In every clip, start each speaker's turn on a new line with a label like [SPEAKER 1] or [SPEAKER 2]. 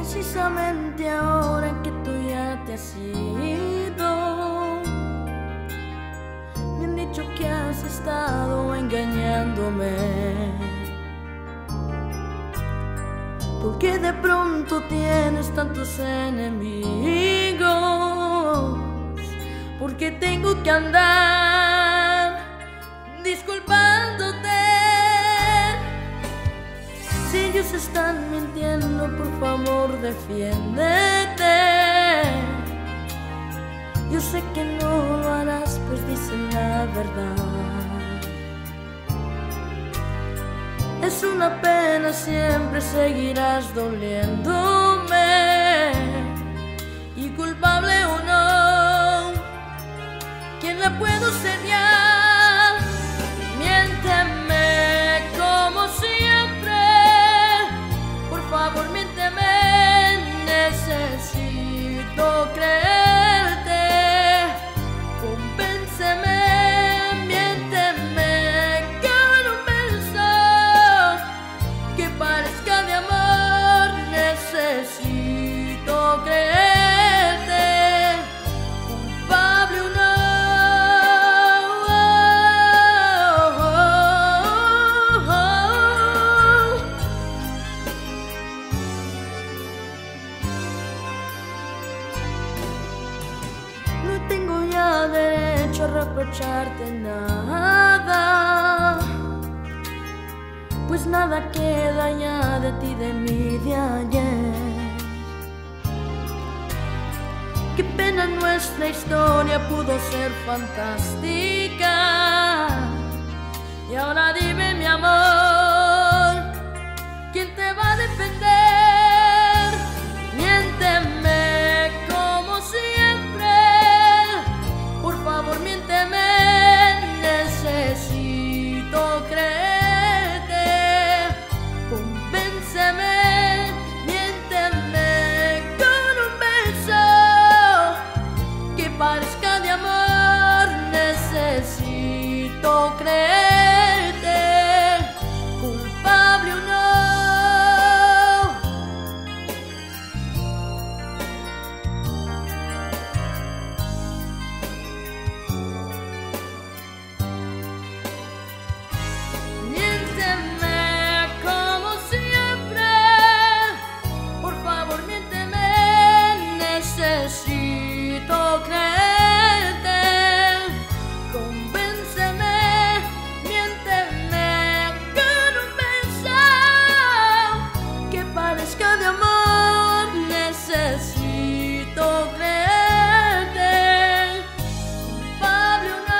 [SPEAKER 1] Precisamente ahora que tú ya te has ido, me han dicho que has estado engañándome, porque de pronto tienes tantos enemigos, porque tengo que andar disculpándote. Si ellos están mintiendo, por favor defiéndete. Yo sé que no lo harás, pues dicen la verdad. Es una pena, siempre seguirás doliéndome, y culpable o no, ¿quién la puedo ser ya? Miénteme como siempre, por favor miénteme, necesito creerte, convénceme, miénteme con un beso que parezca de amor, necesito creerte, culpable o no. No tengo ya derecho a reprocharte nada, pues nada queda ya de ti, de mí, de ayer. Qué pena, nuestra historia pudo ser fantástica. Y ahora dime, mi amor, ¿quién te va a defender? Miénteme como siempre, por favor miénteme, necesito creerte, convénceme, miénteme con un beso que parezca de amor, necesito creerte, culpable o no. Miénteme como siempre, por favor miénteme, necesito creerte, convénceme, miénteme con un beso que parezca de amor, necesito creerte, culpable o no.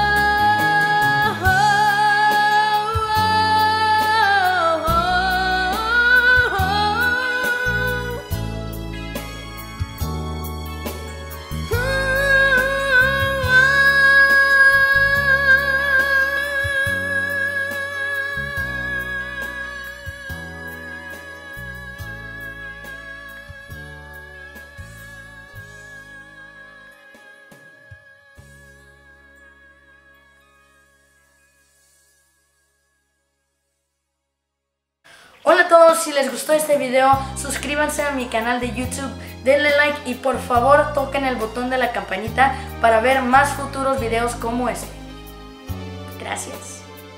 [SPEAKER 1] Hola a todos, si les gustó este video, suscríbanse a mi canal de YouTube, denle like y por favor toquen el botón de la campanita para ver más futuros videos como este. Gracias.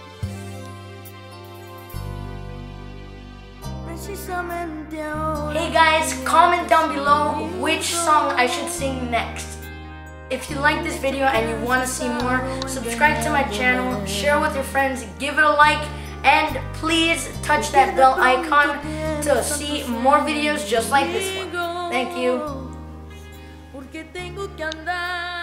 [SPEAKER 1] Hey guys, comment down below which song I should sing next. If you like this video and you want to see more, subscribe to my channel, share with your friends, give it a like, and please touch that bell icon to see more videos just like this one. Thank you.